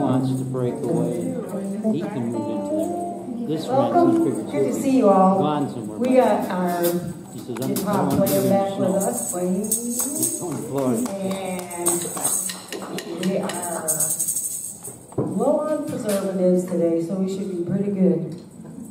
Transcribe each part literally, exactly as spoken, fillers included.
wants to break away, he can move into there. This Welcome. man's Good to see you all. gone somewhere. We got our He says, I'm guitar going player to back the with snow. us playing. He's going to Florida. And we are low on preservatives today, so we should be pretty good.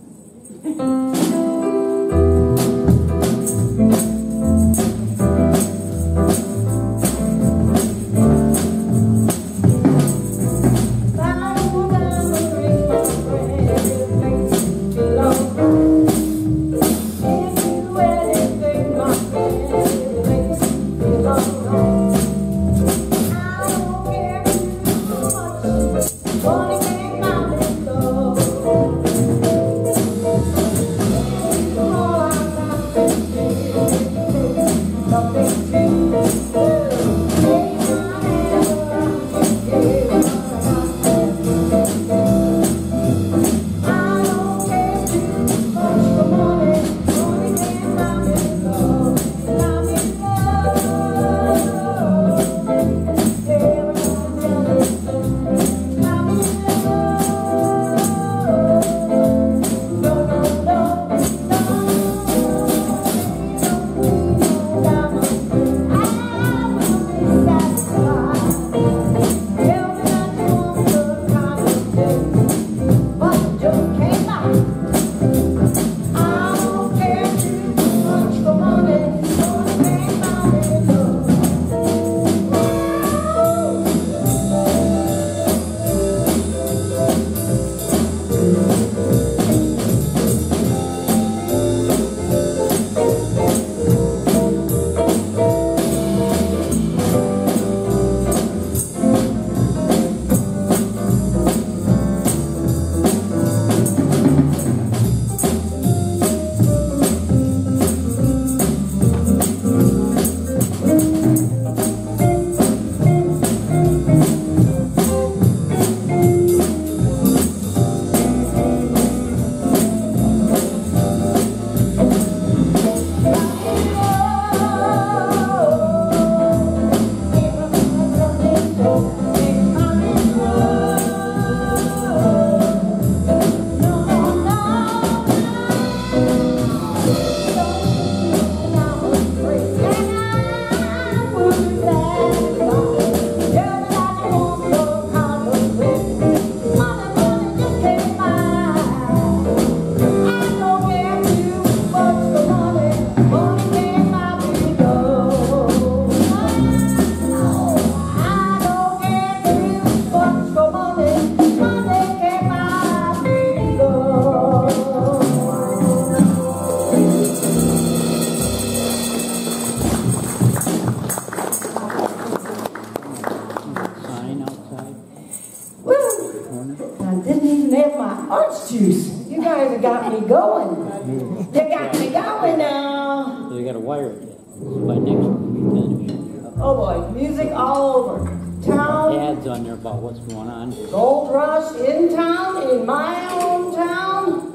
Juice. You guys have got me going. You got me going now. So you got to wire it yet. So by next week we finish. Oh boy, music all over town. Ads on there about what's going on. Gold rush in town, in my hometown.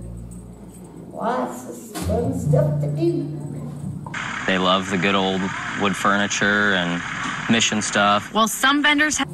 Lots of fun stuff to do. They love the good old wood furniture and mission stuff. Well, some vendors have.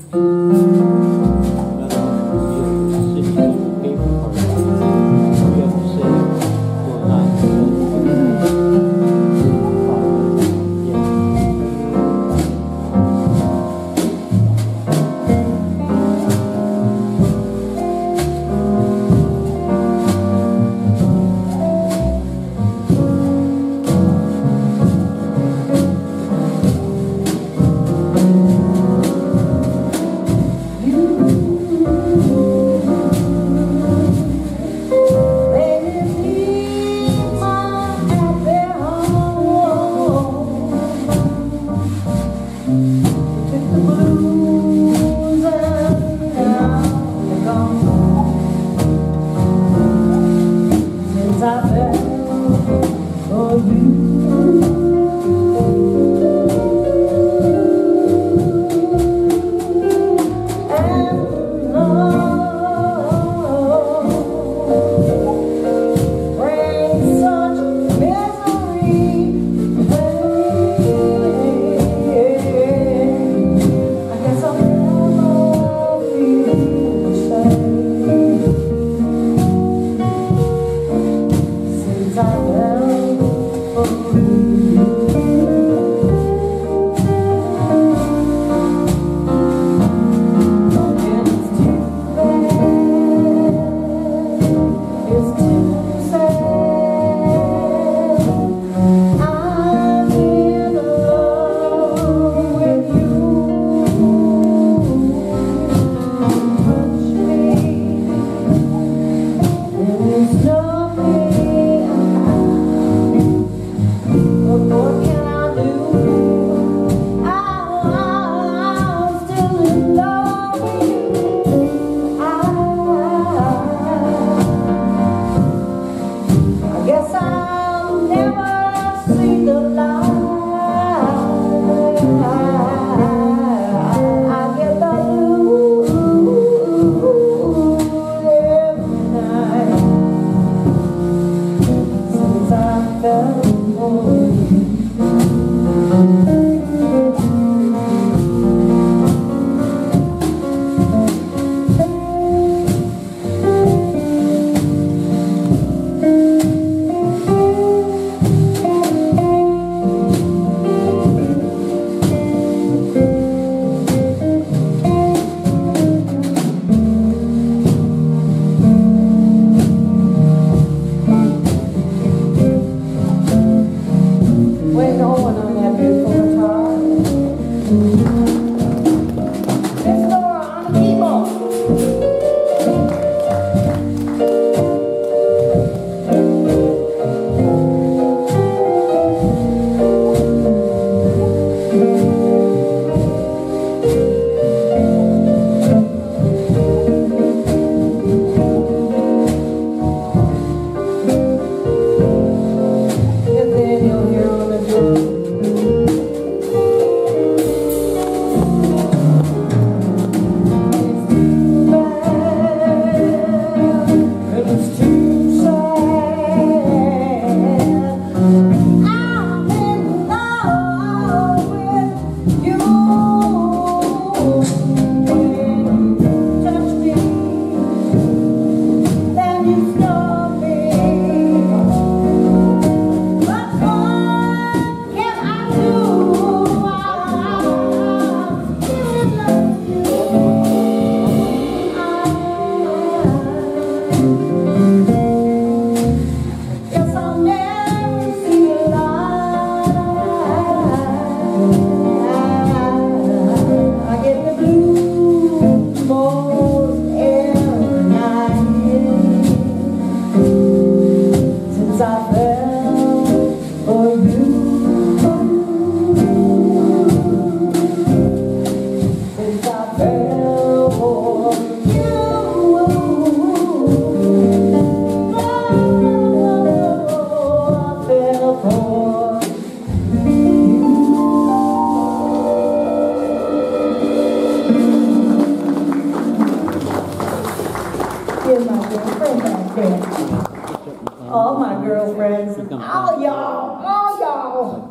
all my girlfriends, all y'all, all y'all.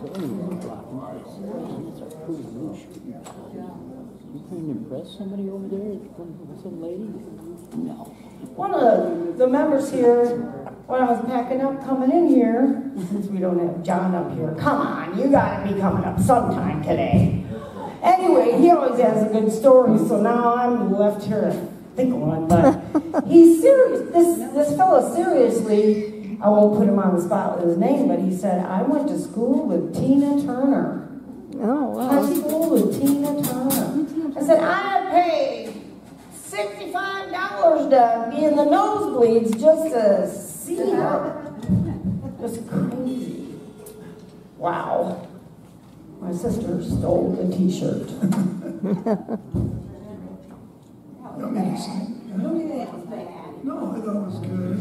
You trying to impress somebody over there? Some lady? No. One of the members here, when I was packing up, coming in here, since we don't have John up here, come on, you gotta be coming up sometime today. Anyway, he always has a good story, so now I'm left here to think of one, but he's serious. This, this fellow, seriously, I won't put him on the spot with his name, but he said, I went to school with Tina Turner. Oh, wow. High school with Tina Turner. I said, I paid sixty-five dollars to be in the nosebleeds just to see her. Just crazy. Wow. My sister stole the t-shirt. Amazing. No, I thought it was good.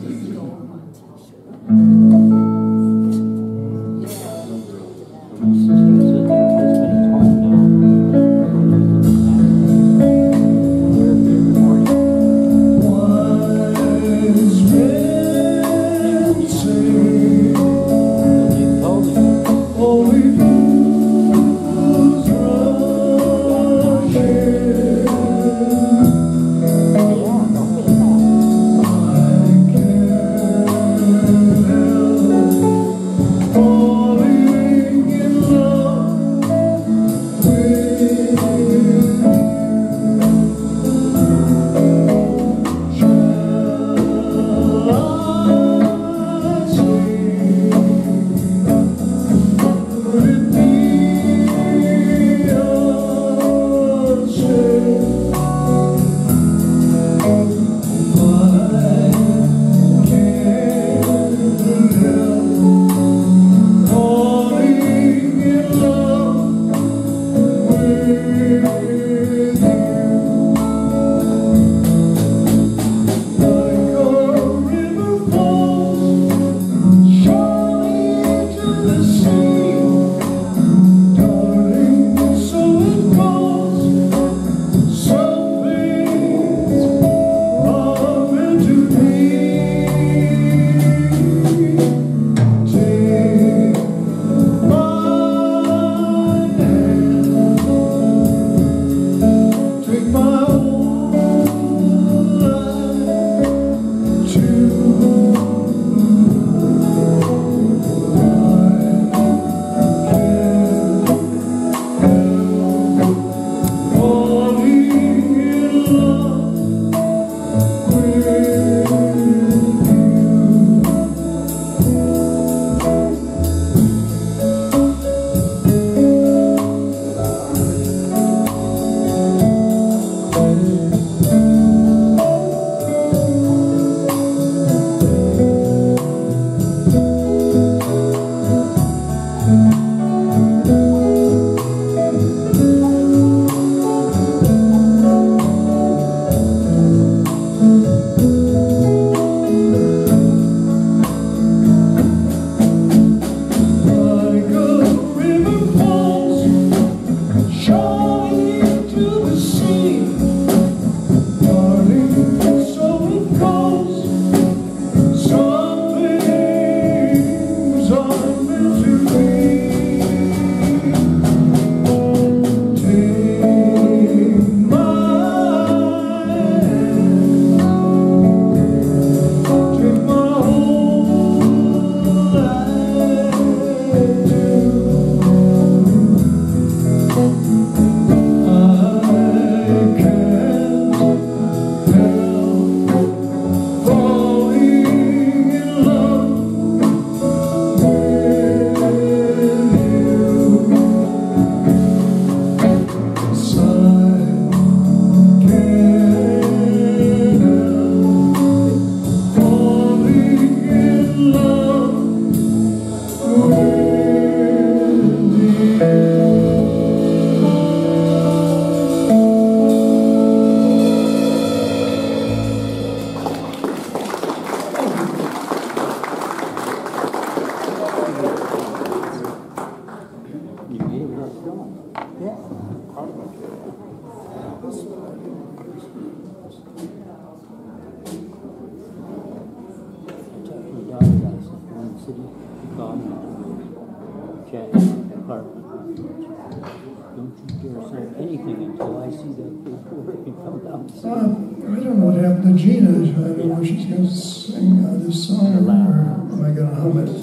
chat in the apartment. Don't you dare sign anything until I see that paperwork and come down. Uh, I don't know what happened to Gina. I don't know if she's going to sing uh, this song or am I going to hum it?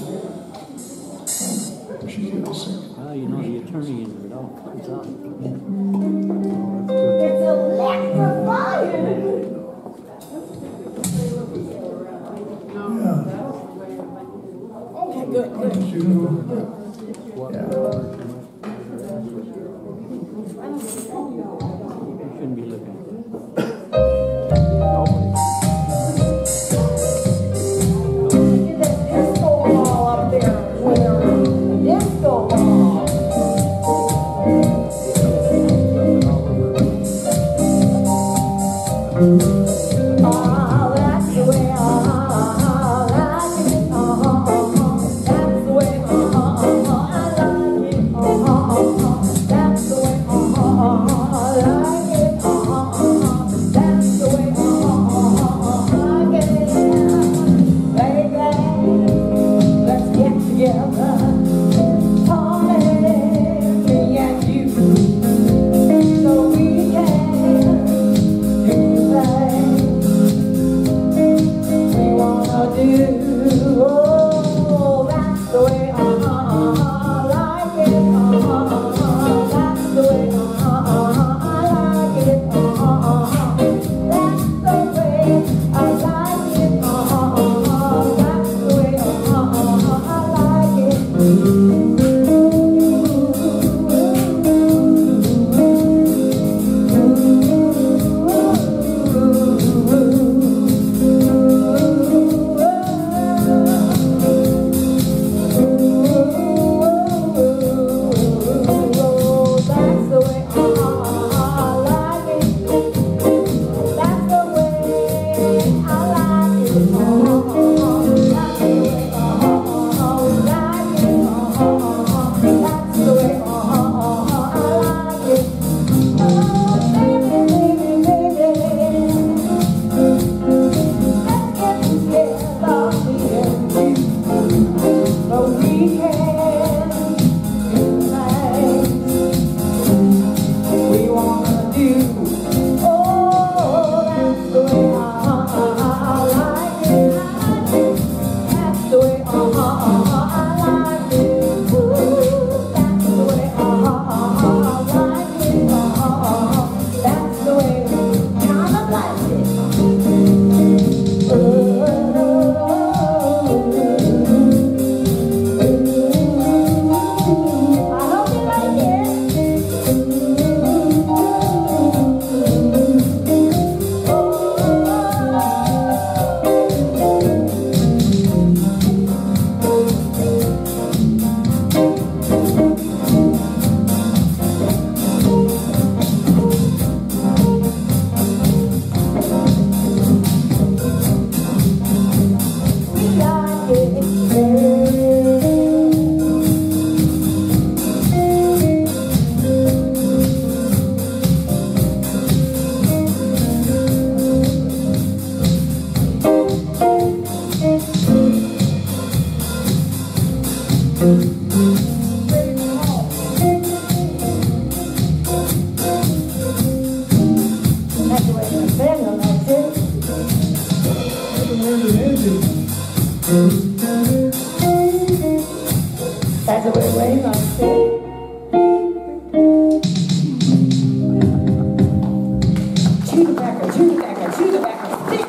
She's going to sing. Well, you know, the attorney in it all comes out. It's electrifying. Yeah. Okay, good, good. Did you? Yeah. You shouldn't be looking. Get that disco ball up there, Larry. Disco ball. Oh, that's the way I like it. Oh, that's the way I like it. Oh, that's the way I like it. Oh, that's the way I like it. Baby, let's get together. Party, me and you, so we can do things we wanna do. Oh, that's the way I like it. That's the way I like it. That's the way I like it. That's the way I That's the way Wayne likes it. Chew the backer, chew the backer, chew the backer, stick.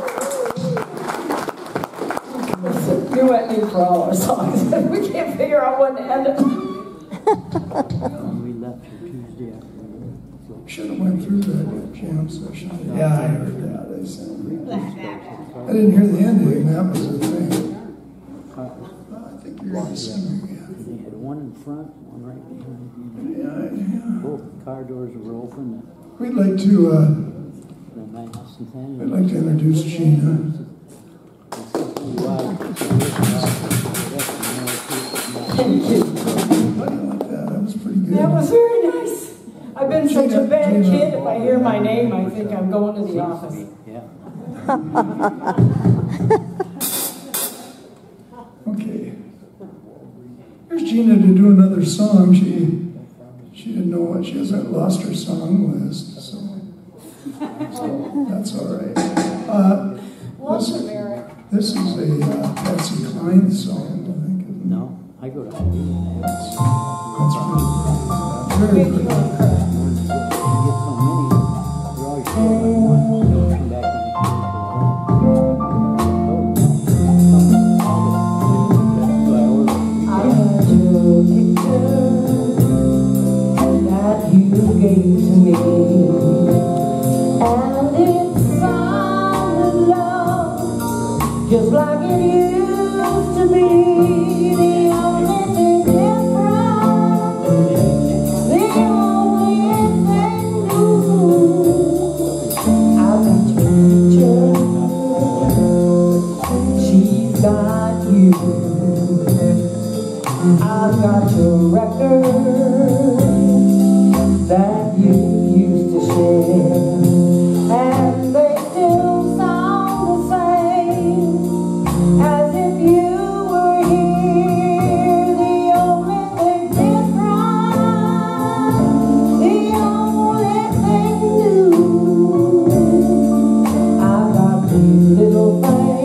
It's a duet need for all our songs. We can't figure out when to end it. We left for Tuesday afternoon. Should have went through that jam session. Yeah, I heard that. I said, I didn't hear the ending. That was the thing. I think you're in the center again. They had one in front, one right behind. Yeah, yeah. Both car doors were open. We'd like to, uh, The nice and thin. I'd like to introduce Gina. Thank you. Buddy like that. That was pretty good. That was very nice. I've been such a bad kid. If I hear my name, I think I'm going to the office. Yeah. Okay. Here's asked Gina to do another song. She she didn't know what, she hasn't lost her song list, so, so that's all right. Uh, Welcome, Eric. this is a uh, Patsy Cline song, I think. Isn't it? No, I go to. That's, that's really pretty. Very pretty. Just like it used to be, the only thing different, the only thing new. I've got your picture, she's got you. I've got your record that you used to share, and they still sound the same as if you were here. The only thing different, the only thing new. I've got these little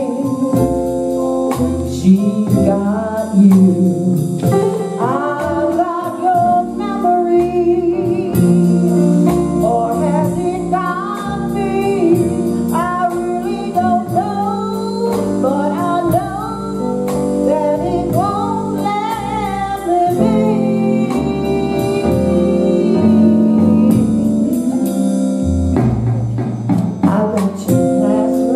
things, she's got you. I've got your memory, or has it got me? I really don't know, but I know that it won't let me be. I got your last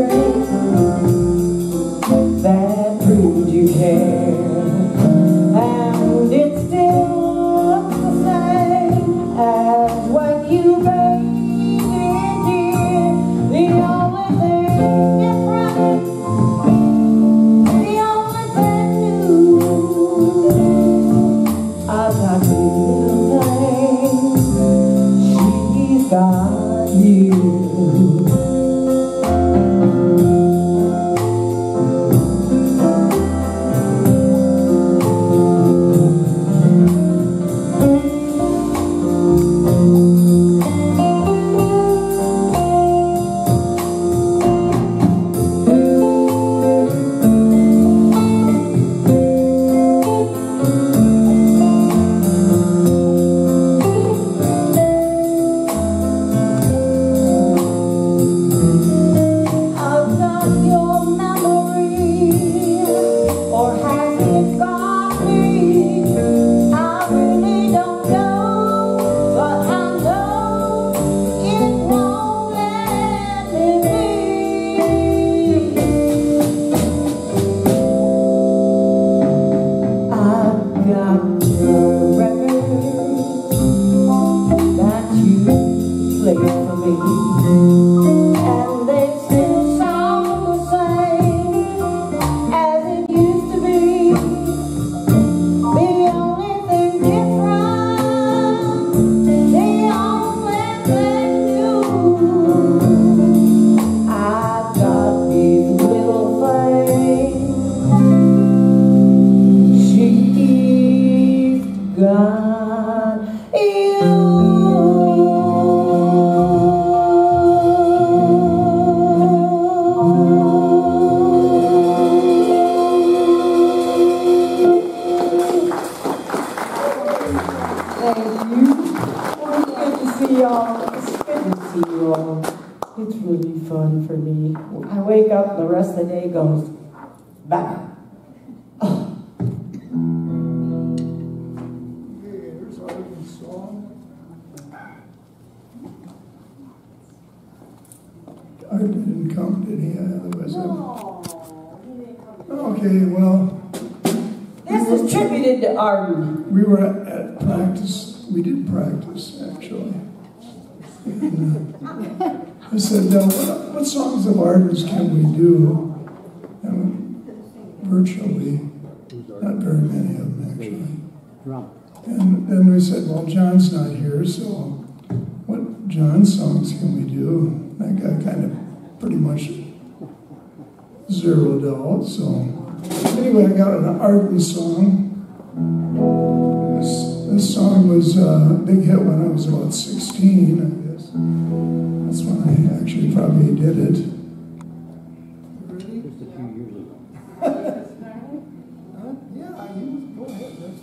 ring that proved you care, and it still looks the same as when you made it, dear. The only thing different, the only thing new. I've got these little things, she's got you. I've got your memory, or has it got me? I really don't know, but I know it won't let me be. I've got your record that you played for me, and they still sound the same as it used to be. The only thing different, the only thing new. I've got these little things, she's got you. Thank you. Well, it's good to see y'all. It's good to see you all. It's really fun for me. I wake up and the rest of the day goes back. Oh. Okay, here's Arden's song. Arden didn't come, did he? Otherwise, okay, well, This is tributed to Arden. we were at, at practice. We did practice, actually. And, uh, I said, now, what, what songs of Arden's can we do? And virtually, not very many of them, actually. Drum. And then we said, well, John's not here, so what John songs can we do? That got kind of pretty much zeroed out, so. Anyway, I got an Arden song. This, this song was uh, a big hit when I was about sixteen, I guess. That's when I actually probably did it. Just a few years ago. Uh, yeah, you go ahead, that's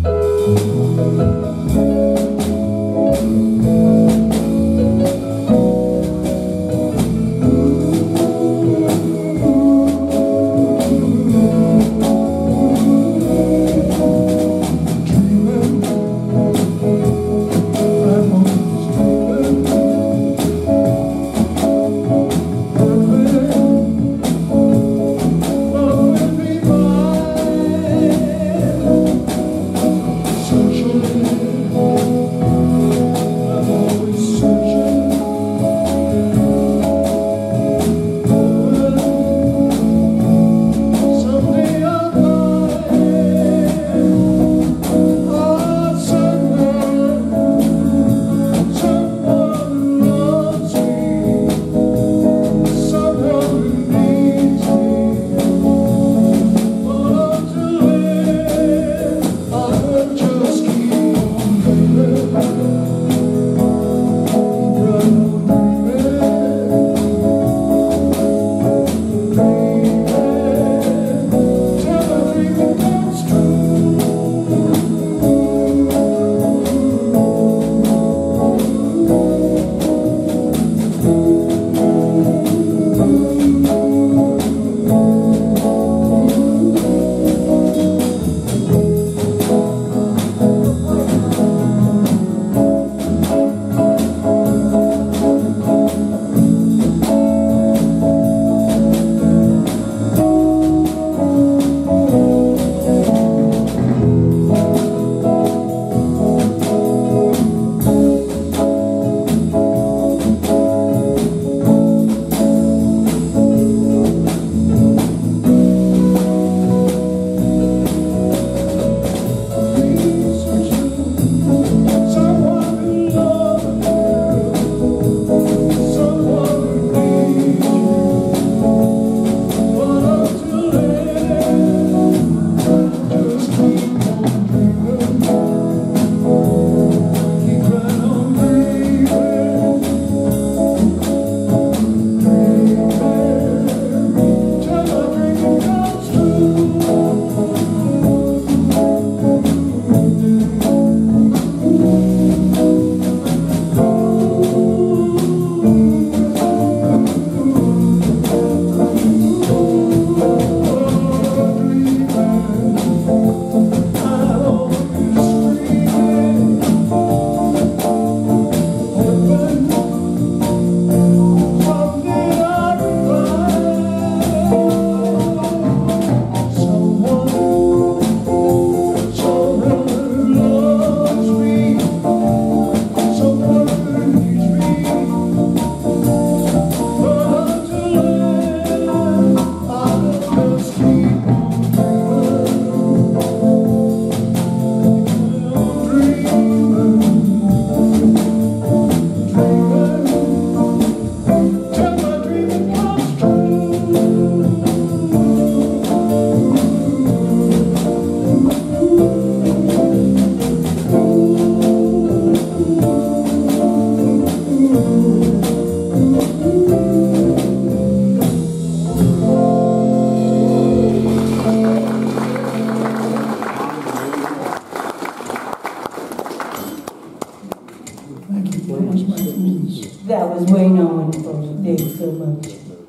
That was Wayne Owen, folks. Thank you so much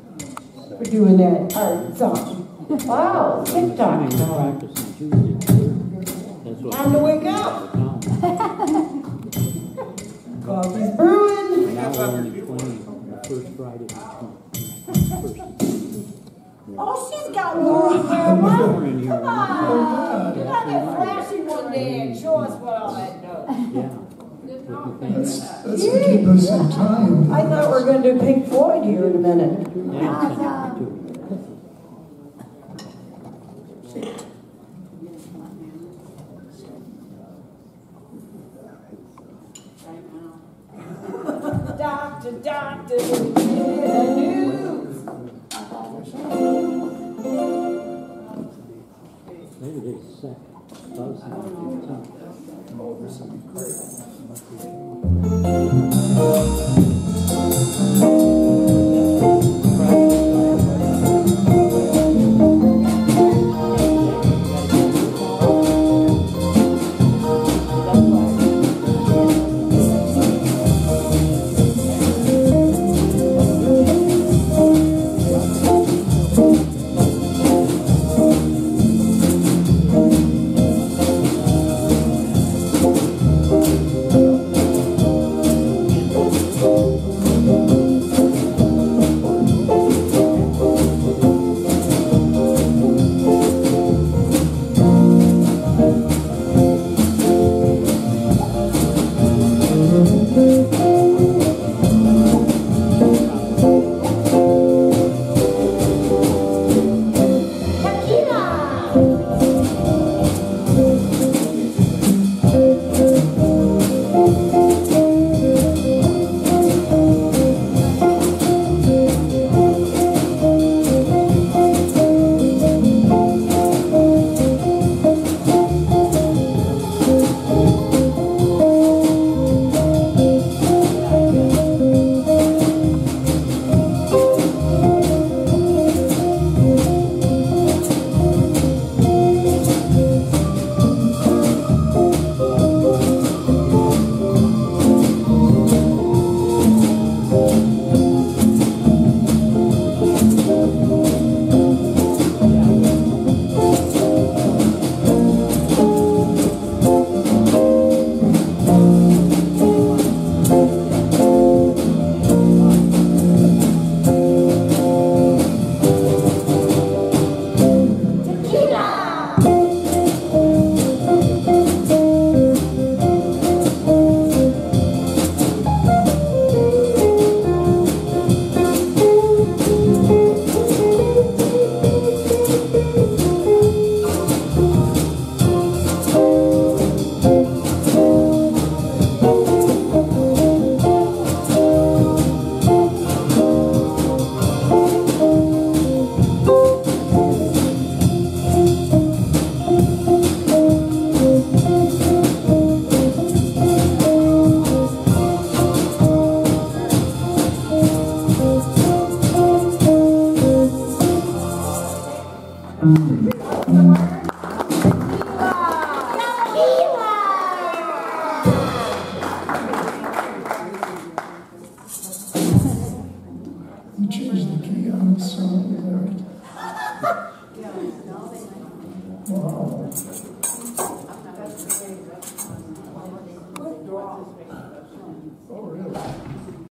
for doing that art song. Wow, TikTok song. Practicing Tuesday. That's what. Time to wake up. Coffee's brewing. Now we're only playing the first Friday. Oh, she's got more in there. More in here. Come on. You gotta get flashy one day and show us what all that does. Yeah. That's, that's to keep us in time. I thought we were going to do Pink Floyd here in a minute. Yeah, too. Doctor, doctor, give me the news. Maybe they suck. Close on the fifteenth. Oh, this will be great.